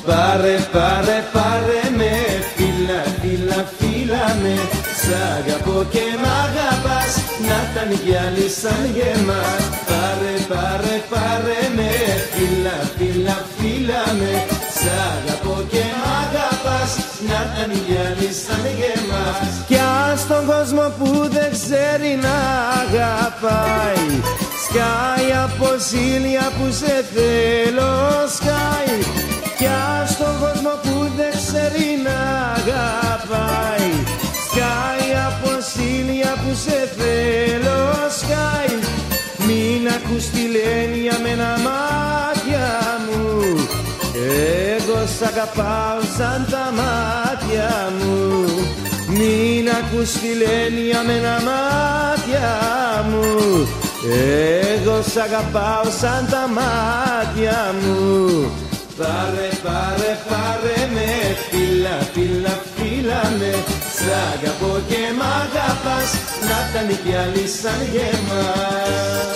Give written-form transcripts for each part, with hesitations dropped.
Πάρε, πάρε, πάρε με, φίλα, φίλα, φίλα με. Σ' αγαπώ και μ' αγαπάς, να ήταν κι άλλοι σαν και εμάς. Πάρε, πάρε, πάρε με, φίλα, φίλα, φίλα με. Σ' αγαπώ και μ' αγαπάς, να ήταν κι άλλοι σαν και εμάς. Κι αν στον κόσμο που δεν ξέρει να αγαπάει, σκάει από ζήλια που σε θέλω, σκάει. Κι αν στον κόσμο που δεν ξέρει να αγαπάει, σκάει από ζήλια που σε θέλω, σκάει. Μην ακούς τι λένε για μένα μάτια μου, εγώ σ' αγαπάω σαν τα μάτια μου. Μην ακούς τι λένε για μένα μάτια μου, εγώ σ' αγαπάω σαν τα μάτια μου. Πάρε, πάρε, πάρε με, φίλα, φίλα, φίλα με. Σ' αγαπώ και μ' αγαπάς, να ήταν κι άλλοι σαν και εμάς.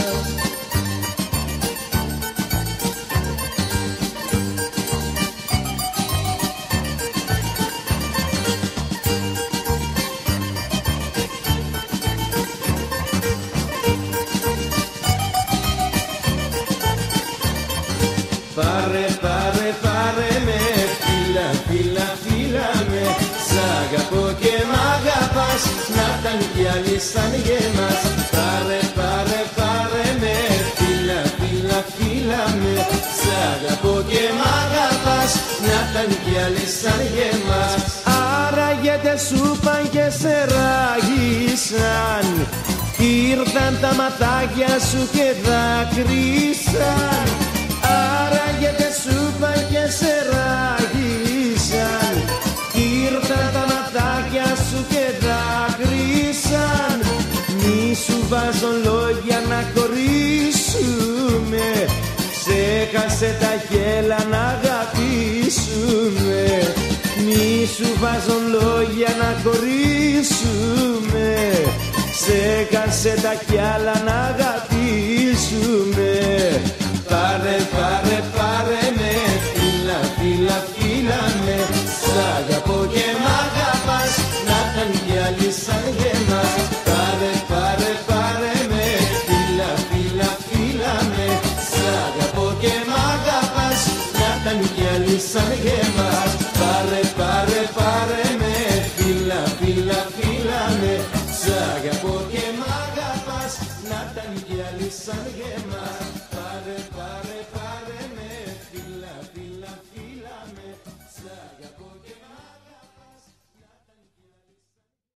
Πάρε, πάρε, πάρε με, φίλα, φίλα, φίλα με. Σ' αγαπώ και μ' αγαπάς, να ήταν κι άλλοι σαν και εμάς. Πάρε, πάρε, πάρε με, φίλα, φίλα, φίλα με. Σ' αγαπώ και μ' αγαπάς, να ήταν κι άλλοι σαν και εμάς. Άραγε δεν σου παν και σε ράγισαν, ήρθαν τα ματάκια σου και δάκρυσαν. Άραγε δεν σου παν και σε ράγισαν, ήρθαν τα ματάκια σου και δάκρυσαν. Μη σου βάζω λόγια να χωρίσουμε, ξέχασε τα γέλα να αγαπήσουμε. Μη σου βάζω λόγια να χωρίσουμε, ξέχασε τα γέλα να αγαπήσουμε. Πάρε, πάρε, πάρε με, φίλα, φίλα, φίλα με. Σ' αγαπώ και μ' αγαπάς, να ήταν κι άλλοι σαν και εμάς. Πάρε, πάρε, πάρε με, φίλα, φίλα, φίλα με. Σ' αγαπώ και μ' αγαπάς, να ήταν κι άλλοι σαν και εμάς. Πάρε, πάρε, πάρε με, φίλα, φίλα, φίλα με. Σ' αγαπώ και μ' αγαπάς, να ήταν κι άλλοι σαν και εμάς. Πάρε, πάρε, πάρε με, φίλα, φίλα, φίλα.